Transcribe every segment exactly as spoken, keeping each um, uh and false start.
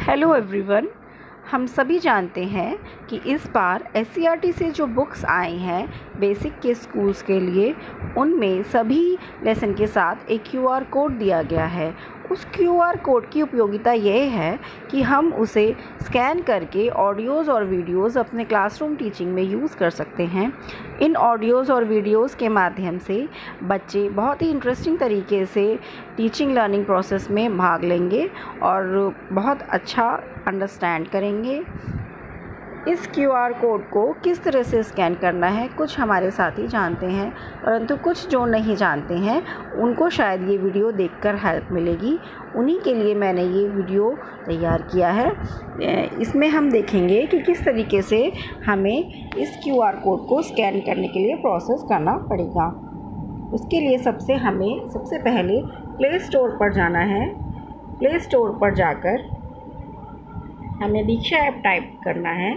Hello everyone, हम सभी जानते हैं कि इस बार एस सी आर टी से जो बुक्स आई हैं बेसिक के स्कूल्स के लिए, उनमें सभी लेसन के साथ एक क्यू आर कोड दिया गया है। उस क्यू आर कोड की उपयोगिता यह है कि हम उसे स्कैन करके ऑडियोज़ और वीडियोज़ अपने क्लासरूम टीचिंग में यूज़ कर सकते हैं। इन ऑडियोज़ और वीडियोज़ के माध्यम से बच्चे बहुत ही इंटरेस्टिंग तरीके से टीचिंग लर्निंग प्रोसेस में भाग लेंगे और बहुत अच्छा अंडरस्टैंड करेंगे। इस क्यू आर कोड को किस तरह से स्कैन करना है कुछ हमारे साथी जानते हैं, परंतु कुछ जो नहीं जानते हैं उनको शायद ये वीडियो देखकर हेल्प मिलेगी। उन्हीं के लिए मैंने ये वीडियो तैयार किया है। इसमें हम देखेंगे कि किस तरीके से हमें इस क्यू आर कोड को स्कैन करने के लिए प्रोसेस करना पड़ेगा। उसके लिए सबसे हमें सबसे पहले प्ले स्टोर पर जाना है। प्ले स्टोर पर जाकर हमें दीक्षा ऐप टाइप करना है।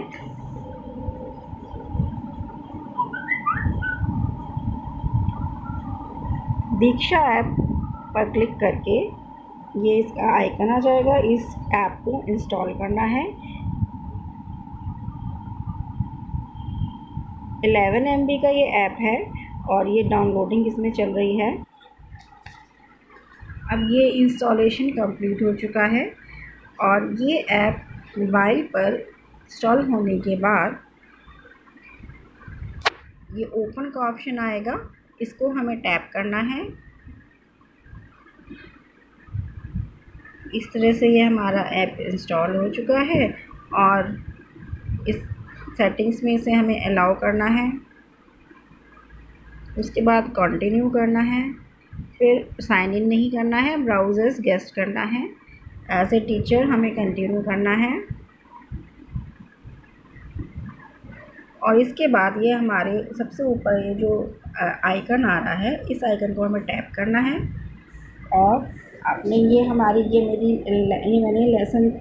दीक्षा ऐप पर क्लिक करके ये इसका आइकन आ जाएगा। इस ऐप को इंस्टॉल करना है। ग्यारह एम बी का ये ऐप है और ये डाउनलोडिंग इसमें चल रही है। अब ये इंस्टॉलेशन कंप्लीट हो चुका है और ये ऐप मोबाइल पर इंस्टॉल होने के बाद ये ओपन का ऑप्शन आएगा, इसको हमें टैप करना है। इस तरह से ये हमारा ऐप इंस्टॉल हो चुका है और इस सेटिंग्स में इसे हमें अलाउ करना है। उसके बाद कंटिन्यू करना है, फिर साइन इन नहीं करना है, ब्राउज़र्स गेस्ट करना है। एज ए टीचर हमें कंटिन्यू करना है और इसके बाद ये हमारे सबसे ऊपर ये जो आइकन आ रहा है, इस आइकन को हमें टैप करना है और आपने ये हमारी ये मेरी ये मैंने लेसन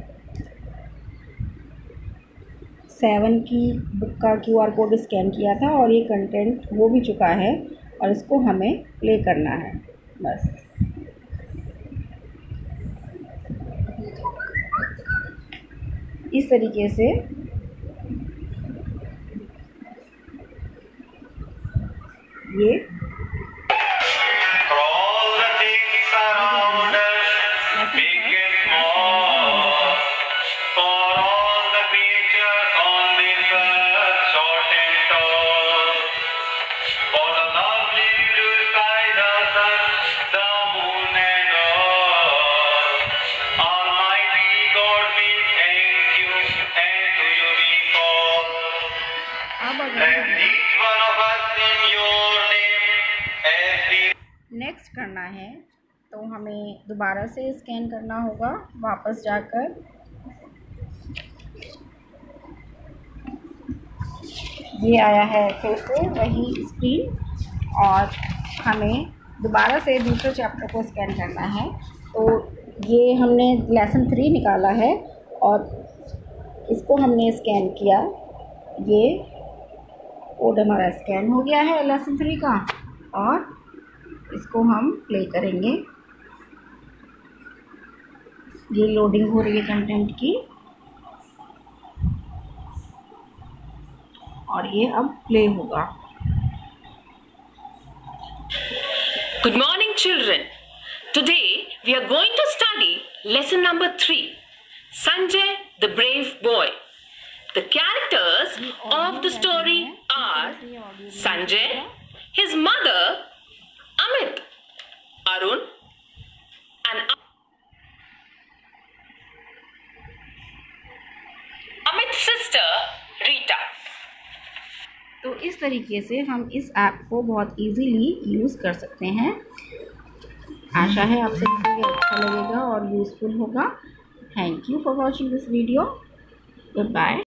सेवन की बुक का क्यू आर कोड स्कैन किया था और ये कंटेंट हो भी चुका है और इसको हमें प्ले करना है बस। इस तरीके से ये नेक्स्ट करना है तो हमें दोबारा से स्कैन करना होगा। वापस जाकर ये आया है फिर से वही स्क्रीन और हमें दोबारा से दूसरे चैप्टर को स्कैन करना है। तो ये हमने लेसन थ्री निकाला है और इसको हमने स्कैन किया। ये कोड हमारा स्कैन हो गया है लेसन थ्री का और इसको हम प्ले करेंगे। ये लोडिंग हो रही है कंटेंट की और ये अब प्ले होगा। Good morning, children. Today we are going to study lesson number three, Sanjay the Brave Boy. The characters of the story are Sanjay, his mother Amit, Arun and Amit's sister Rita. तो इस तरीके से हम इस app को बहुत easily use कर सकते हैं। आशा है आपसे वीडियो अच्छा लगेगा और यूज़फुल होगा। Thank you for watching this video. Good bye.